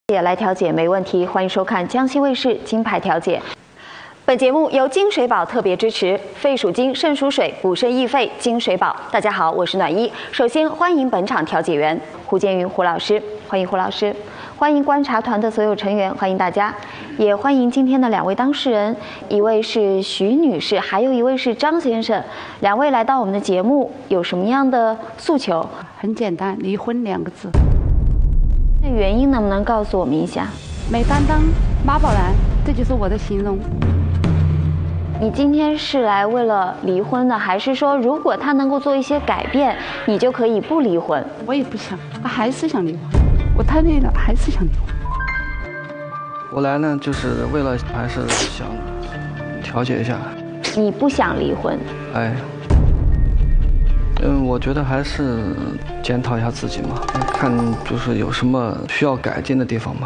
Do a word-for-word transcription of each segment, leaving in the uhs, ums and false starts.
也来调解没问题，欢迎收看江西卫视金牌调解。本节目由金水宝特别支持，肺属金，肾属水，补肾益肺，金水宝。大家好，我是暖一。首先欢迎本场调解员胡建云胡老师，欢迎胡老师。欢迎观察团的所有成员，欢迎大家，也欢迎今天的两位当事人，一位是徐女士，还有一位是张先生。两位来到我们的节目，有什么样的诉求？ 很简单，离婚两个字。 那原因能不能告诉我们一下？ 没担当，妈宝男，这就是我的形容。 你今天是来为了离婚的，还是说如果他能够做一些改变，你就可以不离婚？ 我也不想，他还是想离婚。我太累了，还是想离婚。 我来呢，就是为了还是想调解一下。 你不想离婚？ 哎，嗯，我觉得还是检讨一下自己嘛，看就是有什么需要改进的地方嘛。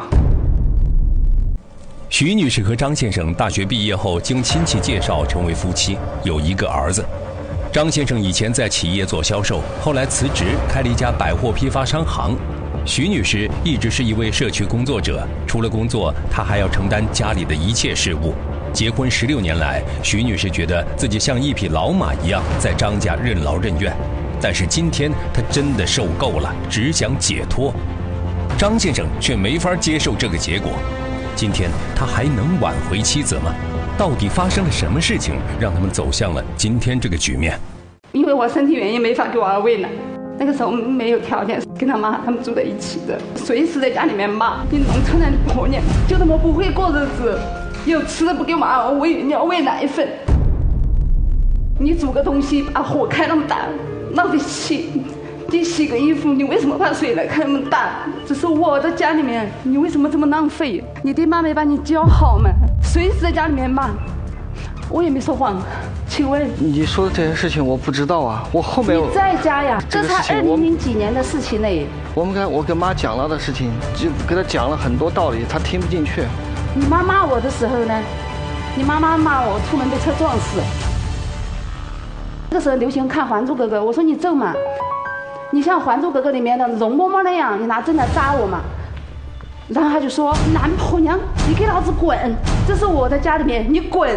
徐女士和张先生大学毕业后，经亲戚介绍成为夫妻，有一个儿子。张先生以前在企业做销售，后来辞职开了一家百货批发商行。徐女士一直是一位社区工作者，除了工作，她还要承担家里的一切事务。结婚十六年来，徐女士觉得自己像一匹老马一样在张家任劳任怨，但是今天她真的受够了，只想解脱。张先生却没法接受这个结果。今天他还能挽回妻子吗？到底发生了什么事情，让他们走向了今天这个局面？ 因为我身体原因没法给我儿喂奶，那个时候没有条件跟他妈他们住在一起的，随时在家里面骂你农村的婆娘，就这么不会过日子，有吃的不给我儿喂，你要喂奶粉，你煮个东西把火开那么大，闹得气。你洗个衣服，你为什么把水来开那么大？这是我的家里面，你为什么这么浪费？你爹妈没把你教好吗？随时在家里面骂，我也没说谎。请问你说的这些事情我不知道啊，我后面你在家呀，这才二零零几年的事情嘞。 我们跟我跟妈讲了的事情，就给她讲了很多道理，她听不进去。 你妈骂我的时候呢？你妈妈骂我出门被车撞死。那个时候流行看《还珠格格》，我说你咒嘛。你像《还珠格格》里面的容嬷嬷那样，你拿针来扎我嘛？然后他就说：“男婆娘，你给老子滚！这是我的家里面，你滚！”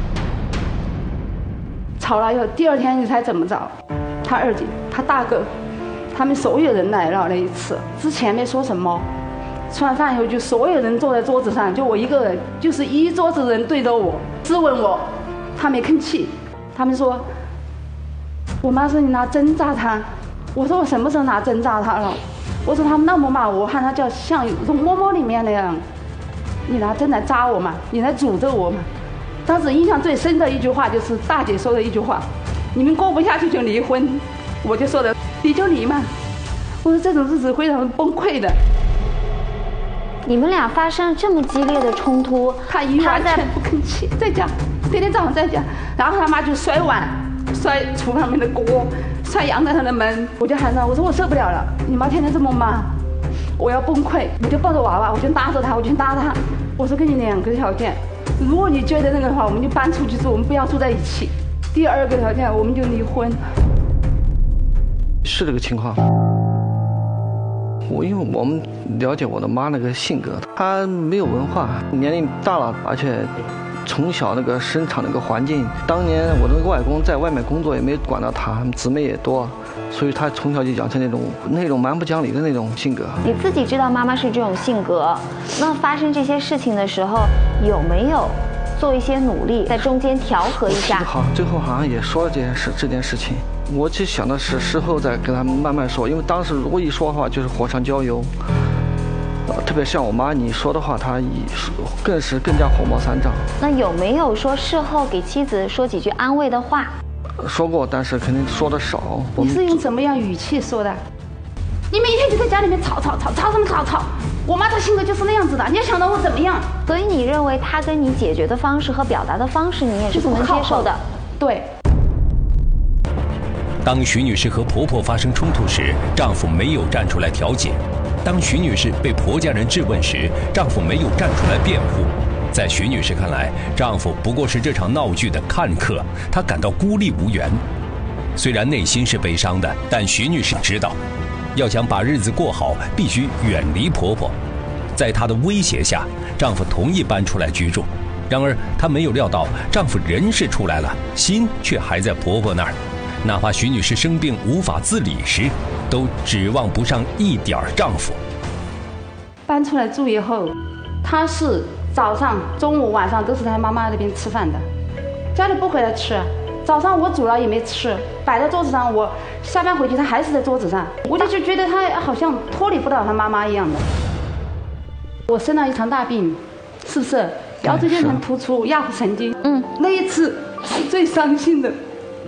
吵了以后，第二天你猜怎么着？他二姐、他大哥，他们所有人来了那一次，之前没说什么。吃完饭以后，就所有人坐在桌子上，就我一个人，就是一桌子人对着我质问我，他没吭气。他们说：“我妈说你拿针扎他。”我说我什么时候拿针扎他了？我说他们那么骂我，喊他叫像容嬷嬷里面那样，你拿针来扎我嘛，你来诅咒我嘛。当时印象最深的一句话就是大姐说的一句话：“你们过不下去就离婚。”我就说的离就离嘛。我说这种日子会让人崩溃的。 你们俩发生这么激烈的冲突， 他一完全不吭气，在家天天早上在家，然后他妈就摔碗。摔厨房里面的锅，摔阳台上的门，我就喊他，我说我受不了了，你妈天天这么骂，我要崩溃，我就抱着娃娃，我就拉着他，我就拉他，我说给你两个条件，如果你觉得那个的话，我们就搬出去住，我们不要住在一起；第二个条件，我们就离婚。 是这个情况。我因为我们了解我的妈那个性格，她没有文化，年龄大了，而且。从小那个生长那个环境，当年我的那个外公在外面工作，也没管到他，姊妹也多，所以他从小就养成那种那种蛮不讲理的那种性格。 你自己知道妈妈是这种性格，那发生这些事情的时候，有没有做一些努力，在中间调和一下？ 好，最后好像也说了这件事，这件事情，我只想的是事后再跟他们慢慢说，因为当时如果一说的话，就是火上浇油。特别像我妈，你说的话，她以更是更加火冒三丈。 那有没有说事后给妻子说几句安慰的话？ 说过，但是肯定说的少。 你是用什么样语气说的？你每天就在家里面吵吵吵吵什么吵吵？我妈她性格就是那样子的，你要想到我怎么样？ 所以你认为她跟你解决的方式和表达的方式，你也是不能接受的。 对。 当徐女士和婆婆发生冲突时，丈夫没有站出来调解。当徐女士被婆家人质问时，丈夫没有站出来辩护。在徐女士看来，丈夫不过是这场闹剧的看客，她感到孤立无援。虽然内心是悲伤的，但徐女士知道，要想把日子过好，必须远离婆婆。 在她的威胁下，丈夫同意搬出来居住。然而她没有料到，丈夫人是出来了，心却还在婆婆那儿。哪怕徐女士生病无法自理时，都指望不上一点丈夫。 搬出来住以后，她是早上、中午、晚上都是在妈妈那边吃饭的，家里不回来吃。早上我煮了也没吃，摆在桌子上，我下班回去她还是在桌子上，我就就觉得她好像脱离不了她妈妈一样的。我生了一场大病，是不是腰椎间盘突出、压迫神经？嗯，那一次是最伤心的。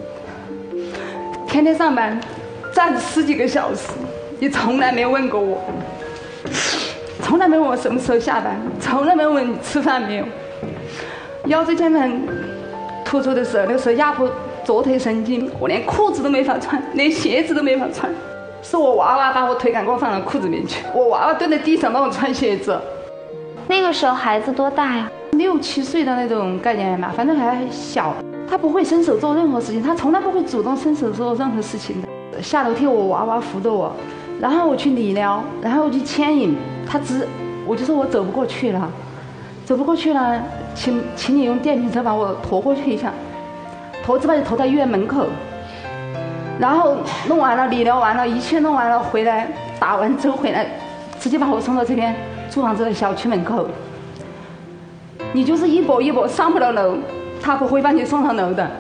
天天上班，站十几个小时，你从来没有问过我，从来没问我什么时候下班，从来没问你吃饭没有。腰椎间盘突出的时候，那个时候压迫左腿神经，我连裤子都没法穿，连鞋子都没法穿。是我娃娃把我腿赶快放到裤子里面去，我娃娃蹲在地上帮我穿鞋子。 那个时候孩子多大呀？ 六七岁的那种概念嘛，反正还小。他不会伸手做任何事情，他从来不会主动伸手做任何事情的。下楼梯我娃娃扶着我，然后我去理疗，然后我去牵引，他只，我就说我走不过去了，走不过去了，请请你用电瓶车把我驮过去一下，驮之后就驮到医院门口，然后弄完了理疗完了，一切弄完了回来，打完之后回来，直接把我送到这边租房子的小区门口。你就是一跛一跛上不了楼，他不会把你送上楼的。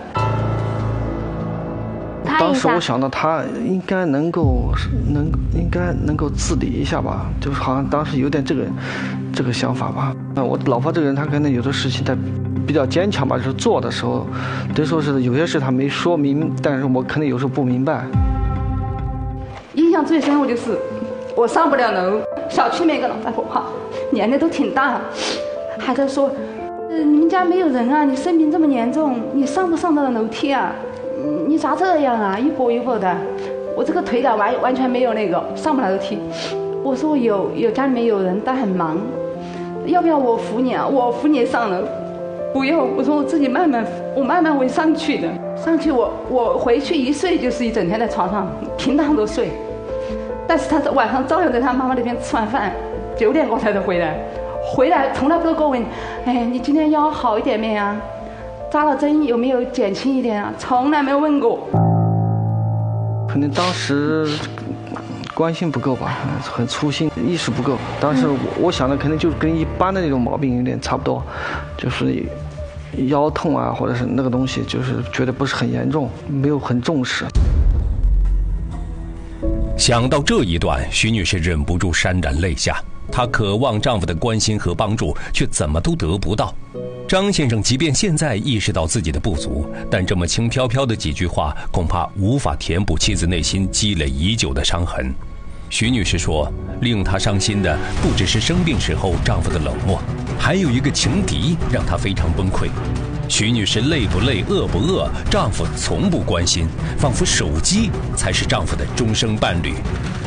当时我想到他应该能够能应该能够自理一下吧，就是好像当时有点这个这个想法吧。那我老婆这个人，她可能有的事情她比较坚强吧，就是做的时候，就说是有些事她没说明，但是我可能有时候不明白。 印象最深我就是我上不了楼，小区里面一个老太婆哈，年龄都挺大，还在说，呃，你们家没有人啊？你生病这么严重，你上不上得了楼梯啊？你咋这样啊？一跛一跛的，我这个腿感完完全没有那个上不了楼梯。我说有有家里面有人，但很忙，要不要我扶你啊？我扶你上楼。不用，我说我自己慢慢，我慢慢会上去的。上去我我回去一睡就是一整天在床上，平躺着睡。但是他晚上照样在他妈妈那边吃完饭，九点过才能回来。回来从来不都跟我问，哎，你今天腰好一点没啊？扎了针有没有减轻一点啊？从来没有问过。 可能当时关心不够吧，很粗心，意识不够。当时我我想的可能就跟一般的那种毛病有点差不多，就是腰痛啊，或者是那个东西，就是觉得不是很严重，没有很重视。 想到这一段，徐女士忍不住潸然泪下。她渴望丈夫的关心和帮助，却怎么都得不到。张先生即便现在意识到自己的不足，但这么轻飘飘的几句话，恐怕无法填补妻子内心积累已久的伤痕。徐女士说，令她伤心的不只是生病时候丈夫的冷漠，还有一个情敌让她非常崩溃。徐女士累不累、饿不饿，丈夫从不关心，仿佛手机才是丈夫的终生伴侣。